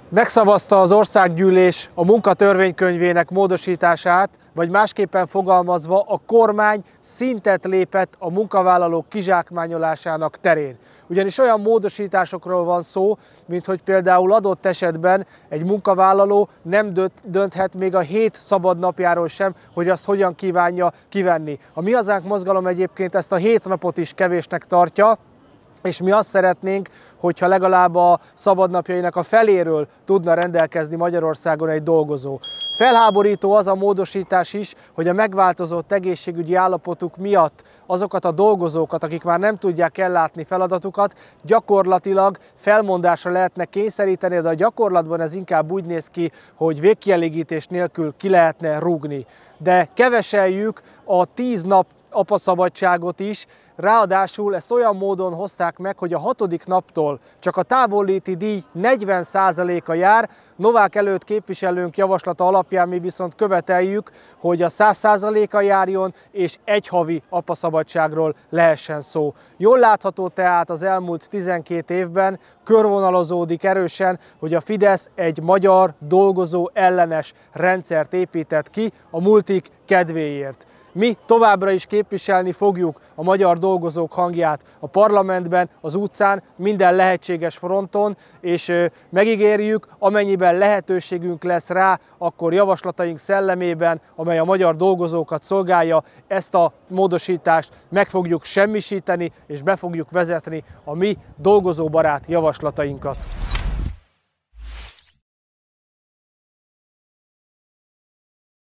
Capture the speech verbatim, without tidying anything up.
Megszavazta az országgyűlés a munkatörvénykönyvének módosítását, vagy másképpen fogalmazva a kormány szintet lépett a munkavállalók kizsákmányolásának terén. Ugyanis olyan módosításokról van szó, mint hogy például adott esetben egy munkavállaló nem dönthet még a hét szabadnapjáról sem, hogy azt hogyan kívánja kivenni. A Mi Hazánk mozgalom egyébként ezt a hét napot is kevésnek tartja, és mi azt szeretnénk, hogyha legalább a szabadnapjainak a feléről tudna rendelkezni Magyarországon egy dolgozó. Felháborító az a módosítás is, hogy a megváltozott egészségügyi állapotuk miatt azokat a dolgozókat, akik már nem tudják ellátni feladatukat, gyakorlatilag felmondásra lehetne kényszeríteni, de a gyakorlatban ez inkább úgy néz ki, hogy végkielégítés nélkül ki lehetne rúgni. De keveseljük a tíz nap apaszabadságot is, ráadásul ezt olyan módon hozták meg, hogy a hatodik naptól csak a távolléti díj negyven százaléka jár. Novák előtt képviselőnk javaslata alapján mi viszont követeljük, hogy a száz százaléka járjon, és egy havi apaszabadságról lehessen szó. Jól látható tehát az elmúlt tizenkét évben körvonalazódik erősen, hogy a Fidesz egy magyar dolgozó ellenes rendszert épített ki a multik kedvéért. Mi továbbra is képviselni fogjuk a magyar dolgozók hangját a parlamentben, az utcán, minden lehetséges fronton, és megígérjük, amennyiben lehetőségünk lesz rá, akkor javaslataink szellemében, amely a magyar dolgozókat szolgálja, ezt a módosítást meg fogjuk semmisíteni, és be fogjuk vezetni a mi dolgozóbarát javaslatainkat.